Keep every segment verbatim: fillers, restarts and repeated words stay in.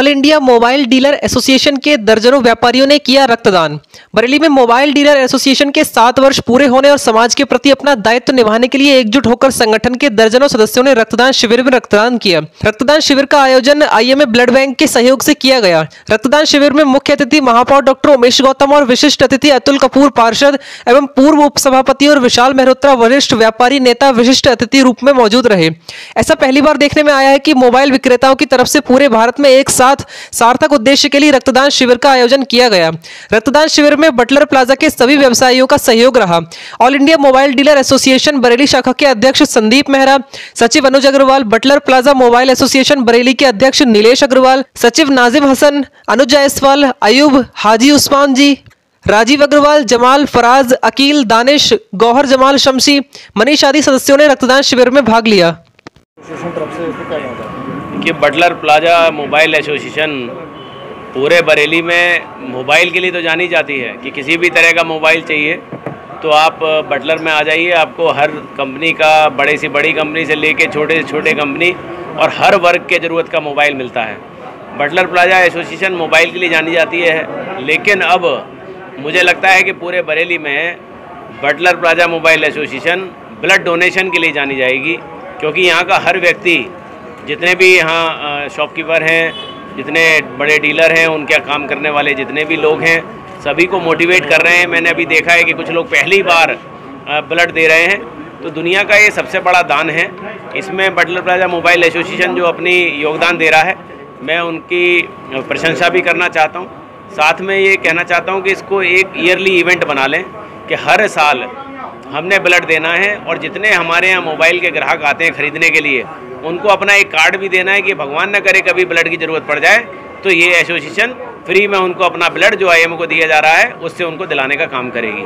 All India mobile dealer association के दर्जनों व्यापारियों ने किया रक्तदान। बरेली में मोबाइल डीलर एसोसिएशन के सात वर्ष पूरे होने और समाज के प्रति अपना दायित्व निभाने के लिए एकजुट होकर संगठन के दर्जनों सदस्यों ने रक्तदान शिविर में रक्तदान किया। रक्तदान शिविर का आयोजन आईएमए ब्लड बैंक के सहयोग से किया गया। रक्तदान शिविर में मुख्य अतिथि महापौर डॉक्टर उमेश गौतम और विशिष्ट अतिथि अतुल कपूर पार्षद एवं पूर्व उपसभापति और विशाल मेहरोत्रा वरिष्ठ व्यापारी नेता विशिष्ट अतिथि रूप में मौजूद रहे। ऐसा पहली बार देखने में आया है कि मोबाइल विक्रेताओं की तरफ से पूरे भारत में एक साथ सार्थक उद्देश्य के लिए रक्तदान शिविर का आयोजन किया गया। रक्तदान शिविर में बटलर प्लाजा के सभी व्यवसायियों का सहयोग रहा। All India mobile dealer association Bareilly शाखा के अध्यक्ष संदीप मेहरा, सचिव Anuj Agarwal, Butler Plaza mobile association Bareilly के अध्यक्ष नीलेश अग्रवाल, सचिव नाजिम हसन, अनुज जायसवाल, अयूब, हाजी उस्मान जी, राजीव अग्रवाल, जमाल, फराज, अकील, दानिश, गौहर जमाल शमसी, मनीष आदि सदस्यों ने रक्तदान शिविर में भाग लिया। कि बटलर प्लाजा मोबाइल एसोसिएशन पूरे बरेली में मोबाइल के लिए तो जानी जाती है कि किसी भी तरह का मोबाइल चाहिए तो आप बटलर में आ जाइए। आपको हर कंपनी का, बड़े से बड़ी कंपनी से लेके छोटे से छोटे कंपनी और हर वर्ग के ज़रूरत का मोबाइल मिलता है। बटलर प्लाजा एसोसिएशन मोबाइल के लिए जानी जाती है, लेकिन अब मुझे लगता है कि पूरे बरेली में Butler Plaza mobile association blood donation के लिए जानी जाएगी, क्योंकि यहाँ का हर व्यक्ति, जितने भी यहाँ शॉपकीपर हैं, जितने बड़े डीलर हैं, उनके काम करने वाले जितने भी लोग हैं, सभी को मोटिवेट कर रहे हैं। मैंने अभी देखा है कि कुछ लोग पहली बार ब्लड दे रहे हैं, तो दुनिया का ये सबसे बड़ा दान है। इसमें बटलर प्लाजा मोबाइल एसोसिएशन जो अपनी योगदान दे रहा है, मैं उनकी प्रशंसा भी करना चाहता हूँ। साथ में ये कहना चाहता हूँ कि इसको एक ईयरली इवेंट बना लें कि हर साल हमने ब्लड देना है, और जितने हमारे यहाँ मोबाइल के ग्राहक आते हैं खरीदने के लिए, उनको अपना एक कार्ड भी देना है कि भगवान न करे कभी ब्लड की ज़रूरत पड़ जाए तो ये एसोसिएशन फ्री में उनको अपना ब्लड जो आईएमओ को दिया जा रहा है उससे उनको दिलाने का काम करेगी।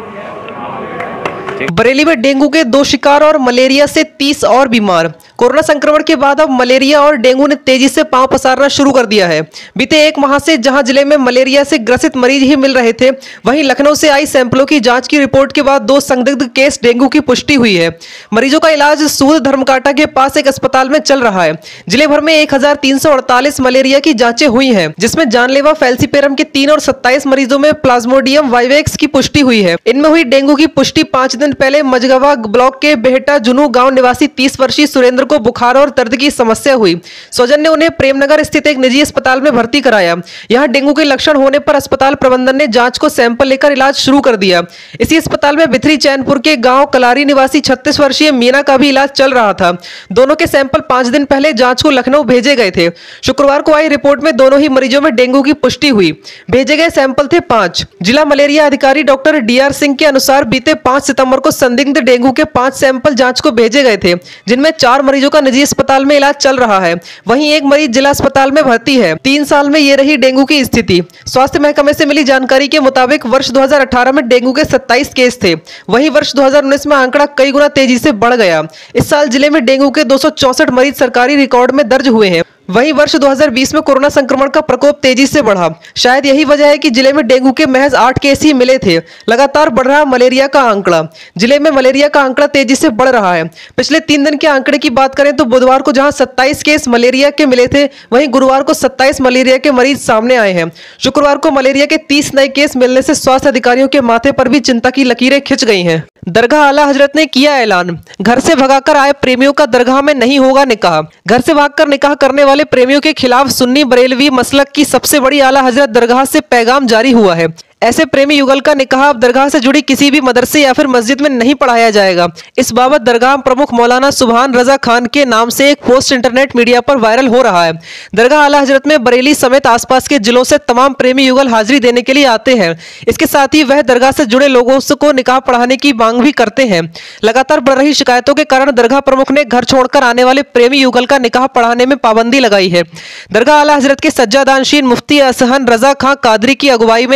बरेली में डेंगू के दो शिकार और मलेरिया से तीस और बीमार। कोरोना संक्रमण के बाद अब मलेरिया और डेंगू ने तेजी से पांव पसारना शुरू कर दिया है। बीते एक माह से जहां जिले में मलेरिया से ग्रसित मरीज ही मिल रहे थे, वहीं लखनऊ से आई सैंपलों की जांच की रिपोर्ट के बाद दो संदिग्ध केस डेंगू की पुष्टि हुई है। मरीजों का इलाज सूद धर्मकाटा के पास एक अस्पताल में चल रहा है। जिले भर में एक हजार तीन सौ अड़तालीस मलेरिया की जांचें हुई हैं, जिसमें जानलेवा फैल्सीपेरम के तीन और सत्ताईस मरीजों में प्लाज्मोडियम वाइवेक्स की पुष्टि हुई है। इनमें हुई डेंगू की पुष्टि पांच दिन पहले मजगवा ब्लॉक के बेहटा जुनू गांव निवासी तीस वर्षीय सुरेंद्र को बुखार और दर्द की समस्या हुई। स्वजन ने उन्हें प्रेमनगर स्थित एक निजी अस्पताल में भर्ती कराया। यहां डेंगू के लक्षण होने पर अस्पताल प्रबंधन ने जांच को सैंपल लेकर इलाज शुरू कर दिया। इसी अस्पताल में बिथरी चैनपुर के गांव कलारी निवासी छत्तीस वर्षीय मीना का भी इलाज चल रहा था। दोनों के सैंपल पांच दिन पहले जांच को लखनऊ भेजे गए थे। शुक्रवार को आई रिपोर्ट में दोनों ही मरीजों में डेंगू की पुष्टि हुई। भेजे गए सैंपल थे पांच। जिला मलेरिया अधिकारी डॉक्टर डी आर सिंह के अनुसार बीते पांच सितंबर को संदिग्ध डेंगू के पांच सैंपल जांच को भेजे गए थे, जिनमें चार मरीजों का निजी अस्पताल में इलाज चल रहा है। वहीं एक मरीज जिला अस्पताल में भर्ती है। तीन साल में ये रही डेंगू की स्थिति। स्वास्थ्य महकमे से मिली जानकारी के मुताबिक वर्ष दो हजार अठारह में डेंगू के सत्ताईस केस थे। वहीं वर्ष दो हजार उन्नीस में आंकड़ा कई गुना तेजी से बढ़ गया। इस साल जिले में डेंगू के दो सौ चौसठ मरीज सरकारी रिकॉर्ड में दर्ज हुए हैं। वहीं वर्ष दो हजार बीस में कोरोना संक्रमण का प्रकोप तेजी से बढ़ा। शायद यही वजह है कि जिले में डेंगू के महज आठ केस ही मिले थे। लगातार बढ़ रहा मलेरिया का आंकड़ा। जिले में मलेरिया का आंकड़ा तेजी से बढ़ रहा है। पिछले तीन दिन के आंकड़े की बात करें तो बुधवार को जहां सत्ताईस केस मलेरिया के मिले थे, वहीं गुरुवार को सत्ताईस मलेरिया के मरीज सामने आए हैं। शुक्रवार को मलेरिया के तीस नए केस मिलने से स्वास्थ्य अधिकारियों के माथे पर भी चिंता की लकीरें खिंच गई हैं। दरगाह आला हजरत ने किया ऐलान। घर से भगाकर आए प्रेमियों का दरगाह में नहीं होगा निकाह। घर से भागकर निकाह करने वाले प्रेमियों के खिलाफ सुन्नी बरेलवी मसलक की सबसे बड़ी आला हजरत दरगाह से पैगाम जारी हुआ है। ऐसे प्रेमी युगल का निकाह अब दरगाह से जुड़ी किसी भी मदरसे या फिर मस्जिद में नहीं पढ़ाया जाएगा। इस बाबत दरगाह प्रमुख मौलाना सुभान रजा खान के नाम से एक पोस्ट इंटरनेट मीडिया पर वायरल हो रहा है। दरगाह आला हजरत में बरेली समेत आसपास के जिलों से तमाम प्रेमी युगल हाजिरी देने के लिए आते हैं। इसके साथ ही वह दरगाह से जुड़े लोगों को निकाह पढ़ाने की मांग भी करते हैं। लगातार बढ़ रही शिकायतों के कारण दरगाह प्रमुख ने घर छोड़कर आने वाले प्रेमी युगल का निकाह पढ़ाने में पाबंदी लगाई है। दरगाह आला हजरत के सज्जादानशीन मुफ्ती असहन रजा खां कादरी की अगुवाई में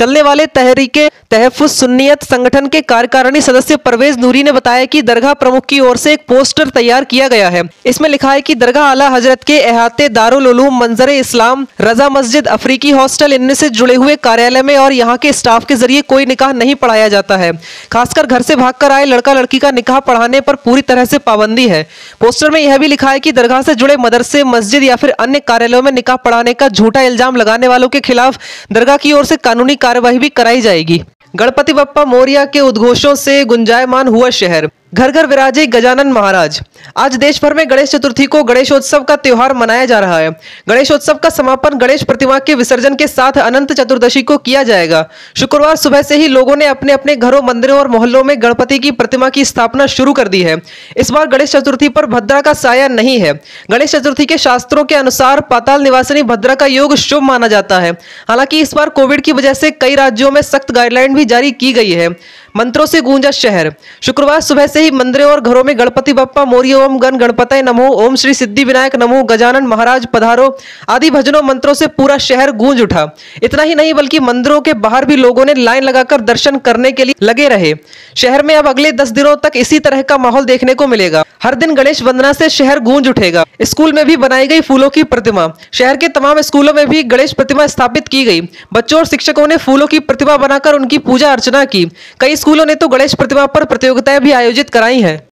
चलने वाले तहरीके तहफ़्फ़ुज़ सुन्नियत संगठन के कार्यकारिणी सदस्य परवेज नूरी ने बताया कि दरगाह प्रमुख की ओर से एक पोस्टर तैयार किया गया है। इसमें लिखा है कि दरगाह आला हजरत के अहाते दारुल उलूम मंजर इस्लाम रजा मस्जिद अफ्रीकी हॉस्टल इनमें से जुड़े हुए कार्यालय में और यहाँ के स्टाफ के जरिए कोई निकाह नहीं पढ़ाया जाता है। खासकर घर से भागकर आए लड़का लड़की का निकाह पढ़ाने पर पूरी तरह से पाबंदी है। पोस्टर में यह भी लिखा है कि दरगाह से जुड़े मदरसे मस्जिद या फिर अन्य कार्यालयों में निकाह पढ़ाने का झूठा इल्जाम लगाने वालों के खिलाफ दरगाह की ओर से कानूनी कार्रवाई भी कराई जाएगी। गणपति बप्पा मोरिया के उद्घोषों से गुंजायमान हुआ शहर, घर घर विराजे गजानन महाराज। आज देश भर में गणेश चतुर्थी को गणेशोत्सव का त्योहार मनाया जा रहा है। गणेशोत्सव का समापन गणेश प्रतिमा के विसर्जन के साथ अनंत चतुर्दशी को किया जाएगा। शुक्रवार सुबह से ही लोगों ने अपने अपने घरों, मंदिरों और मोहल्लों में गणपति की प्रतिमा की स्थापना शुरू कर दी है। इस बार गणेश चतुर्थी पर भद्रा का साया नहीं है। गणेश चतुर्थी के शास्त्रों के अनुसार पाताल निवासिनी भद्रा का योग शुभ माना जाता है। हालांकि इस बार कोविड की वजह से कई राज्यों में सख्त गाइडलाइन भी जारी की गई है। मंत्रों से गूंजा शहर। शुक्रवार सुबह से ही मंदिरों और घरों में गणपति बप्पा मोरिया, ओम गण गणपतये नमो, ओम श्री सिद्धि विनायक नमो, गजानन महाराज पधारो आदि भजनों मंत्रों से पूरा शहर गूंज उठा। इतना ही नहीं बल्कि मंदिरों के बाहर भी लोगों ने लाइन लगाकर दर्शन करने के लिए लगे रहे। शहर में अब अगले दस दिनों तक इसी तरह का माहौल देखने को मिलेगा। हर दिन गणेश वंदना से शहर गूंज उठेगा। स्कूल में भी बनाई गई फूलों की प्रतिमा। शहर के तमाम स्कूलों में भी गणेश प्रतिमा स्थापित की गई। बच्चों और शिक्षकों ने फूलों की प्रतिमा बनाकर उनकी पूजा अर्चना की। कई स्कूलों ने तो गणेश प्रतिमा पर प्रतियोगिताएं भी आयोजित कराई हैं।